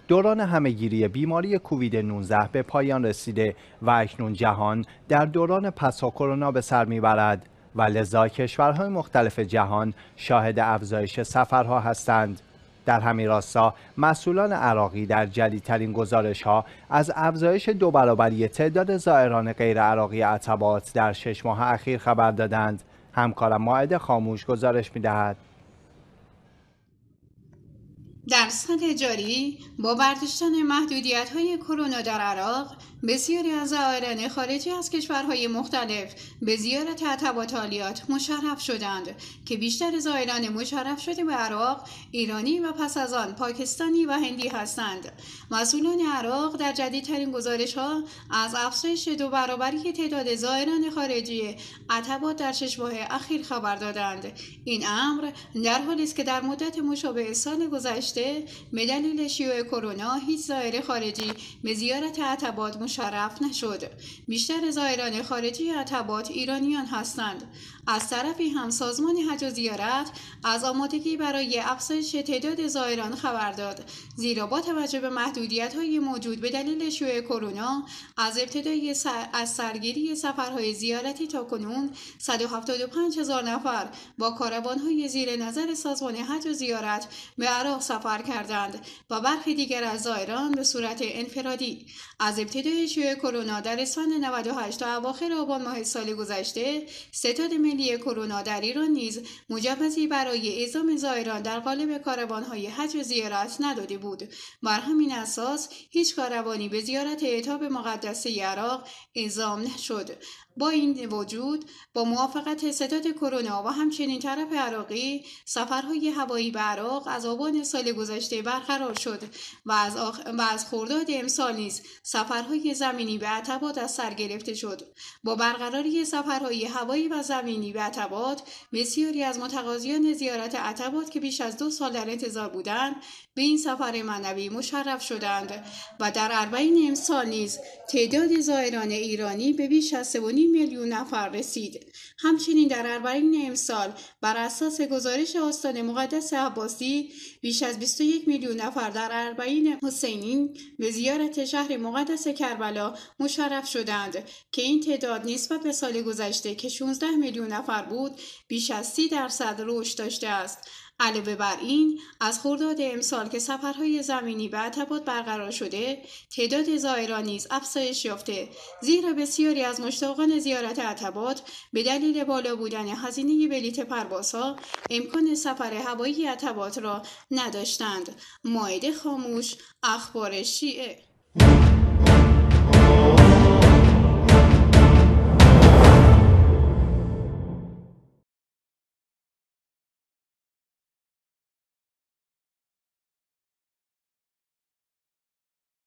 دوران همهگیری بیماری کووید 19 به پایان رسیده و اکنون جهان در دوران پسا کرونا به سر میبرد و لذا کشورهای مختلف جهان شاهد افزایش سفرها هستند. در همین راستا مسئولان عراقی در جدیدترین گزارش‌ها از افزایش 2 برابری تعداد زائران غیر عراقی عتبات در 6 ماه اخیر خبر دادند. همکارم مائده خاموش گزارش می‌دهد. در سال جاری با برداشتن محدودیت‌های کرونا در عراق، بسیاری از زائران خارجی از کشورهای مختلف به زیارت عتبات عالیات مشرف شدند که بیشتر زائران مشرف شده به عراق ایرانی و پس از آن پاکستانی و هندی هستند. مسئولان عراق در جدیدترین گزارش‌ها از افزایش 2 برابری تعداد زائران خارجی عتبات در 6 ماه اخیر خبر دادند. این امر در حالی است که در مدت مشابه سال گذشته به دلیل شیوع کرونا هیچ زائر خارجی به زیارت عتبات مشرف نشد. بیشتر زائران خارجی عتبات ایرانیان هستند. از طرفی هم سازمان حج و زیارت از آمادگی برای افزایش تعداد زائران خبر داد، زیرا با توجه به محدودیت‌های موجود به دلیل شیوع کرونا از ابتدای سرگیری سفرهای زیارتی تا کنون 175,000 نفر با کاروان‌های زیر نظر سازمان حج و زیارت به عراق سفر کردند و برخی دیگر از زائران به صورت انفرادی. از ابتدای شیوع کرونا در اسفند 98 تا اواخر آبان ماه سال گذشته، ستاد ملی کرونا در ایران نیز مجوزی برای اعزام زائران در قالب کاروان‌های حج و زیارت نداده بود. بر همین اساس هیچ کاروانی به زیارت اعتاب مقدسه عراق اعزام نشد. با این وجود با موافقت ستاد کرونا و همچنین طرف عراقی، سفرهای هوایی به عراق از آبان سال گذشته برقرار شد و از خرداد امسال نیز سفرهای زمینی به عتبات از سر گرفته شد. با برقراری سفرهای هوایی و زمینی به عتبات، بسیاری از متقاضیان زیارت عتبات که بیش از 2 سال در انتظار بودند به این سفر معنوی مشرف شدند و در اربعین امسال نیز تعداد زائران ایرانی به بیش از 3.5 میلیون نفر رسید. همچنین در اربعین امسال بر اساس گزارش آستان مقدس عباسی بیش از 21 میلیون نفر در اربعین حسینی به زیارت شهر مقدس کربلا مشرف شدند که این تعداد نسبت به سال گذشته که 16 میلیون نفر بود بیش از 30% رشد داشته است. علاوه بر این، از خرداد امسال که سفرهای زمینی به عتبات برقرار شده، تعداد زائران نیز افزایش یافته، زیرا بسیاری از مشتاقان زیارت عتبات به دلیل بالا بودن هزینه بلیط پروازها امکان سفر هوایی عتبات را نداشتند. مائده خاموش، اخبار شیعه.